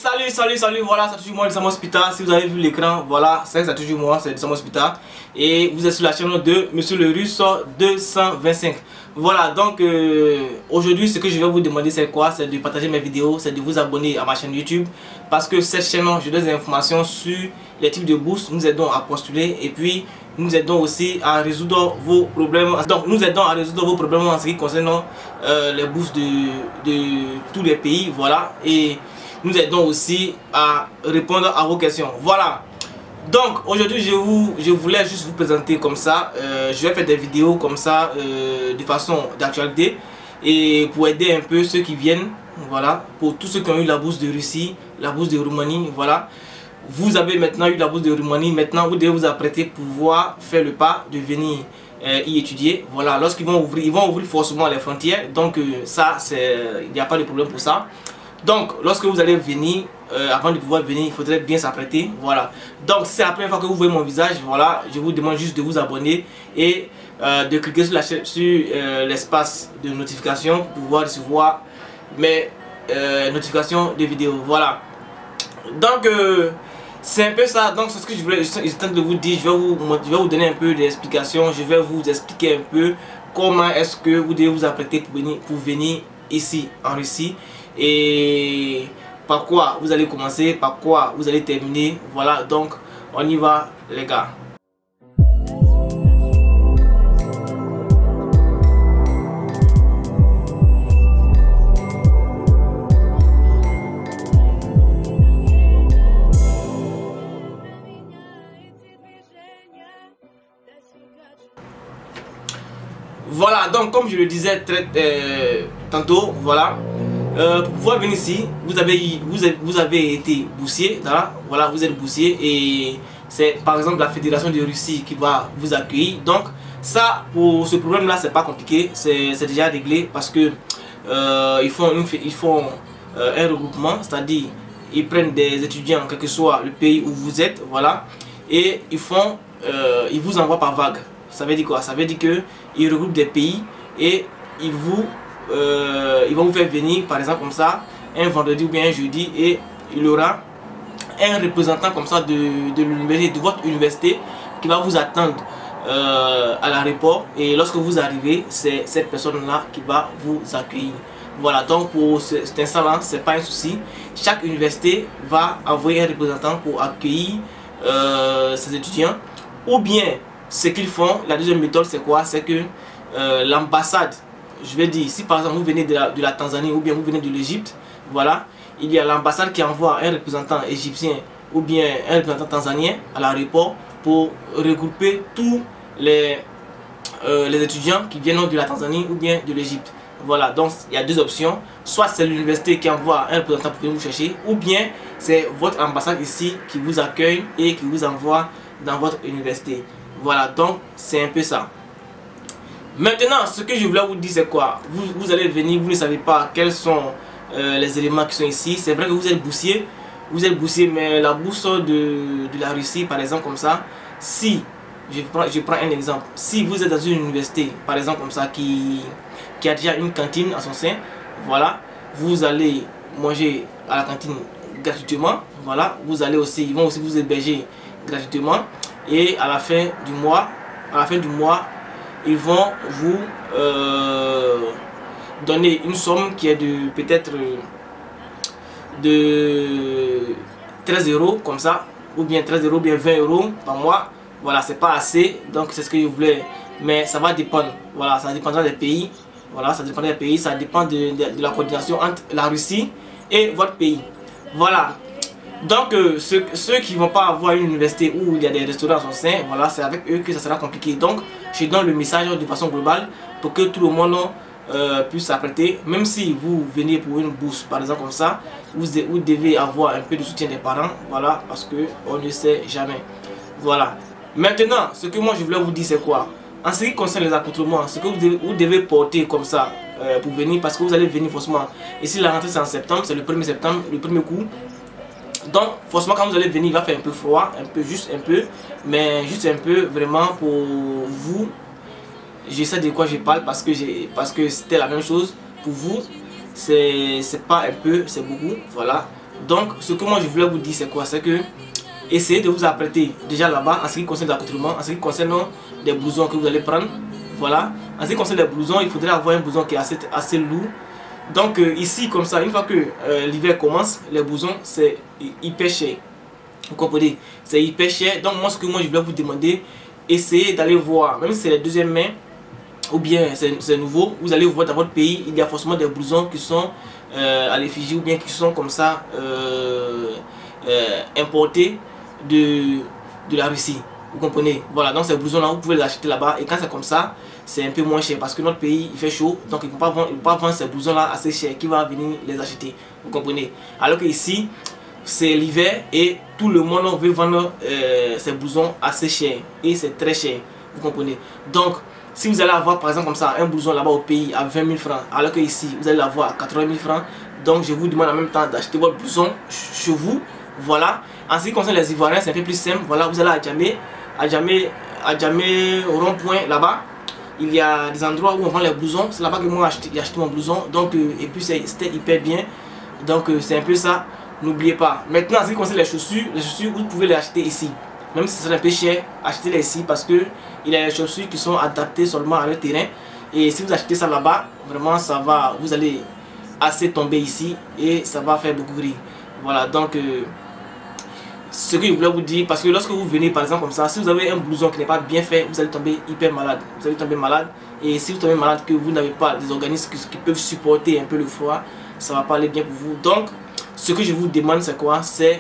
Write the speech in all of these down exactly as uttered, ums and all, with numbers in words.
salut, salut, salut, voilà, c'est toujours moi, Sam Hospital. Si vous avez vu l'écran, voilà, c'est toujours moi, c'est Sam Hospital. Et vous êtes sur la chaîne de Monsieur le Russe deux cent vingt-cinq. Voilà, donc euh, aujourd'hui, ce que je vais vous demander, c'est quoi? C'est de partager mes vidéos, c'est de vous abonner à ma chaîne YouTube. Parce que cette chaîne, je donne des informations sur les types de bourses, nous aidons à postuler et puis nous aidons aussi à résoudre vos problèmes. Donc nous aidons à résoudre vos problèmes en ce qui concerne euh, les bourses de, de tous les pays, voilà. Et nous aidons aussi à répondre à vos questions. Voilà. Donc aujourd'hui je vous je voulais juste vous présenter comme ça. Euh, je vais faire des vidéos comme ça euh, de façon d'actualité et pour aider un peu ceux qui viennent. Voilà. Pour tous ceux qui ont eu la bourse de Russie, la bourse de Roumanie. Voilà. Vous avez maintenant eu la bourse de Roumanie. Maintenant vous devez vous apprêter pour pouvoir faire le pas de venir euh, y étudier. Voilà. Lorsqu'ils vont ouvrir, ils vont ouvrir forcément les frontières. Donc euh, ça c'est, il n'y a pas de problème pour ça. Donc, lorsque vous allez venir, euh, avant de pouvoir venir, il faudrait bien s'apprêter. Voilà. Donc, si c'est la première fois que vous voyez mon visage, voilà, je vous demande juste de vous abonner et euh, de cliquer sur la sur euh, l'espace de notification pour pouvoir recevoir mes euh, notifications de vidéos. Voilà. Donc, euh, c'est un peu ça. Donc, c'est ce que je voulais, je, je tente de vous dire. Je vais vous, je vais vous donner un peu d'explications. Je vais vous expliquer un peu comment est-ce que vous devez vous apprêter pour venir, pour venir ici en Russie. Et par quoi vous allez commencer, par quoi vous allez terminer. Voilà, donc on y va les gars. Voilà, donc comme je le disais très, euh, tantôt, voilà. Euh, pour pouvoir venir ici, vous avez, vous avez, vous avez été boursier, voilà, voilà, vous êtes boursier et c'est par exemple la Fédération de Russie qui va vous accueillir. Donc ça, pour ce problème là, c'est pas compliqué, c'est déjà réglé parce que euh, ils font, une, ils font euh, un regroupement, c'est-à-dire ils prennent des étudiants, quel que soit le pays où vous êtes, voilà, et ils font, euh, ils vous envoient par vague. Ça veut dire quoi? Ça veut dire que ils regroupent des pays et ils vous Euh, ils vont vous faire venir par exemple comme ça un vendredi ou bien un jeudi et il y aura un représentant comme ça de, de l'université, de votre université qui va vous attendre euh, à l'aéroport et lorsque vous arrivez c'est cette personne là qui va vous accueillir. Voilà, donc pour ce, cet instant là c'est pas un souci, chaque université va envoyer un représentant pour accueillir euh, ses étudiants ou bien ce qu'ils font. La deuxième méthode c'est quoi? C'est que euh, l'ambassade, je vais dire, si par exemple vous venez de la, de la Tanzanie ou bien vous venez de l'Égypte, voilà, il y a l'ambassade qui envoie un représentant égyptien ou bien un représentant tanzanien à l'aéroport pour regrouper tous les, euh, les étudiants qui viennent de la Tanzanie ou bien de l'Égypte. Voilà, donc il y a deux options, soit c'est l'université qui envoie un représentant pour venir vous chercher, ou bien c'est votre ambassade ici qui vous accueille et qui vous envoie dans votre université. Voilà, donc c'est un peu ça. Maintenant, ce que je voulais vous dire, c'est quoi? Vous, vous allez venir, vous ne savez pas quels sont euh, les éléments qui sont ici. C'est vrai que vous êtes boursier, vous êtes boursier, mais la bourse de, de la Russie, par exemple, comme ça, si, je prends, je prends un exemple, si vous êtes dans une université, par exemple, comme ça, qui, qui a déjà une cantine à son sein, voilà, vous allez manger à la cantine gratuitement, voilà, vous allez aussi, ils vont aussi vous héberger gratuitement, et à la fin du mois, à la fin du mois, ils vont vous euh, donner une somme qui est de peut-être de treize euros comme ça, ou bien treize euros, ou bien vingt euros par mois. Voilà, c'est pas assez, donc c'est ce que je voulais, mais ça va dépendre. Voilà, ça dépendra des pays. Voilà, ça dépendra des pays, ça dépend de, de, de la coordination entre la Russie et votre pays. Voilà. Donc euh, ceux, ceux qui ne vont pas avoir une université où il y a des restaurants à son sein, voilà, c'est avec eux que ça sera compliqué. Donc je donne le message de façon globale pour que tout le monde euh, puisse s'apprêter. Même si vous venez pour une bourse par exemple comme ça, vous, vous devez avoir un peu de soutien des parents, voilà, parce que on ne sait jamais. Voilà. Maintenant, ce que moi je voulais vous dire c'est quoi? En ce qui concerne les accoutrements, ce que vous devez, vous devez porter comme ça euh, pour venir, parce que vous allez venir forcément. Ici la rentrée c'est en septembre, c'est le premier septembre, le premier coup. Donc forcément quand vous allez venir il va faire un peu froid, un peu juste un peu, mais juste un peu vraiment pour vous. Je sais de quoi je parle parce que j'ai parce que c'était la même chose pour vous. C'est pas un peu, c'est beaucoup, voilà. Donc ce que moi je voulais vous dire c'est quoi? C'est que essayez de vous apprêter déjà là-bas en ce qui concerne l'accoutrement, en ce qui concerne des blousons que vous allez prendre. Voilà, en ce qui concerne les blousons, il faudrait avoir un blouson qui est assez, assez lourd. Donc euh, ici comme ça, une fois que euh, l'hiver commence, les blousons c'est hyper cher. Vous comprenez? C'est hyper cher. Donc moi ce que moi je voulais vous demander, essayez d'aller voir, même si c'est les deuxième main ou bien c'est nouveau, vous allez voir dans votre pays, il y a forcément des blousons qui sont euh, à l'effigie ou bien qui sont comme ça euh, euh, importés de, de la Russie. Vous comprenez? Voilà, donc ces blousons là vous pouvez les acheter là-bas, et quand c'est comme ça c'est un peu moins cher parce que notre pays il fait chaud, donc ils ne vont pas vendre, ils vont pas vendre ces blousons là assez cher qui va venir les acheter. Vous comprenez? Alors que ici c'est l'hiver et tout le monde veut vendre euh, ces blousons assez cher et c'est très cher. Vous comprenez? Donc si vous allez avoir par exemple comme ça un blouson là-bas au pays à vingt mille francs, alors que ici vous allez l'avoir à quatre-vingt mille francs, donc je vous demande en même temps d'acheter votre blouson chez vous. Voilà. En ce qui concerne les Ivoiriens, c'est un peu plus simple. Voilà, vous allez à Djamé, à Djamé, à Djamé au rond-point là-bas. Il y a des endroits où on vend les blousons. C'est là-bas que moi j'ai acheté mon blouson. Donc euh, et puis c'était hyper bien. Donc euh, c'est un peu ça. N'oubliez pas. Maintenant, en ce qui concerne les chaussures, les chaussures vous pouvez les acheter ici. Même si c'est un peu cher, achetez-les ici parce que il y a des chaussures qui sont adaptées seulement à leur terrain. Et si vous achetez ça là-bas, vraiment ça va, vous allez assez tomber ici et ça va faire beaucoup rire. Voilà, donc euh, ce que je voulais vous dire, parce que lorsque vous venez par exemple comme ça, si vous avez un blouson qui n'est pas bien fait, vous allez tomber hyper malade. Vous allez tomber malade. Et si vous tombez malade, que vous n'avez pas des organismes qui, qui peuvent supporter un peu le froid, ça va pas aller bien pour vous. Donc ce que je vous demande c'est quoi? C'est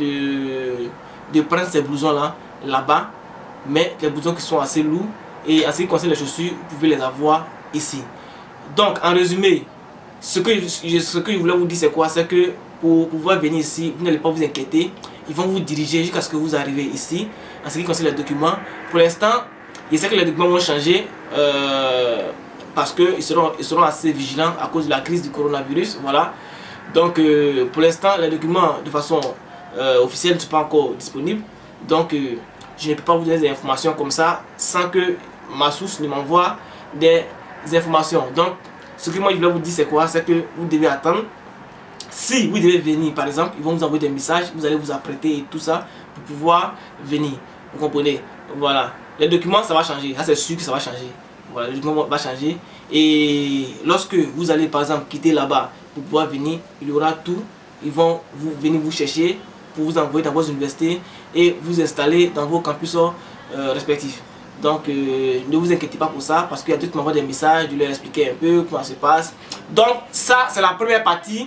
de, de prendre ces blousons là, là-bas, mais les blousons qui sont assez lourds. Et en ce qui concerne les chaussures, vous pouvez les avoir ici. Donc en résumé, ce que je, ce que je voulais vous dire c'est quoi? C'est que pour pouvoir venir ici, vous n'allez pas vous inquiéter. Ils vont vous diriger jusqu'à ce que vous arrivez ici. En ce qui concerne les documents, pour l'instant, je sais que les documents vont changer euh, parce qu'ils seront, ils seront assez vigilants à cause de la crise du coronavirus. Voilà. Donc euh, pour l'instant, les documents de façon euh, officielle ne sont pas encore disponibles. Donc euh, je ne peux pas vous donner des informations comme ça sans que ma source ne m'envoie des informations. Donc ce que moi je voulais vous dire c'est quoi? C'est que vous devez attendre. Si vous devez venir par exemple, ils vont vous envoyer des messages, vous allez vous apprêter et tout ça pour pouvoir venir. Vous comprenez? Voilà. Les documents ça va changer, ça c'est sûr que ça va changer. Voilà, le document va changer. Et lorsque vous allez par exemple quitter là-bas pour pouvoir venir, il y aura tout. Ils vont vous venir vous chercher pour vous envoyer dans vos universités et vous installer dans vos campus euh, respectifs. Donc euh, ne vous inquiétez pas pour ça parce qu'il y a d'autres qui m'envoient des messages, je leur expliquer un peu comment ça se passe. Donc ça c'est la première partie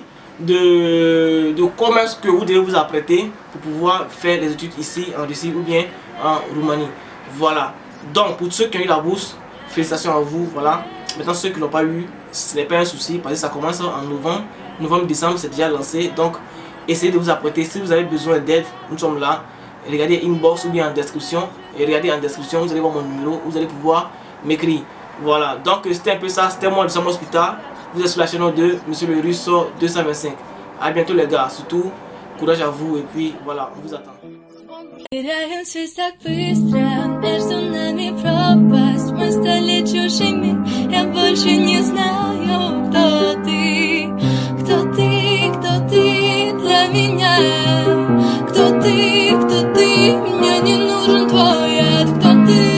de, de comment est-ce que vous devez vous apprêter pour pouvoir faire des études ici en Russie ou bien en Roumanie. Voilà. Donc pour ceux qui ont eu la bourse, félicitations à vous. Voilà. Maintenant ceux qui n'ont pas eu, ce n'est pas un souci parce que ça commence en novembre. Novembre, décembre, c'est déjà lancé. Donc essayez de vous apprêter. Si vous avez besoin d'aide, nous sommes là. Regardez inbox ou bien en description. Et regardez en description, vous allez voir mon numéro. Vous allez pouvoir m'écrire. Voilà. Donc c'était un peu ça. C'était moi de Sam Hospital. Vous êtes sur la chaîne de Monsieur le Russe deux cent vingt-cinq. A bientôt les gars. Surtout, courage à vous. Et puis voilà, on vous attend. Теряемся так быстро, между нами пропасть. Мы стали чужими, я больше не знаю, кто ты. Кто ты, кто ты для меня? Кто ты, кто ты? Мне не нужен твой ответ, кто ты?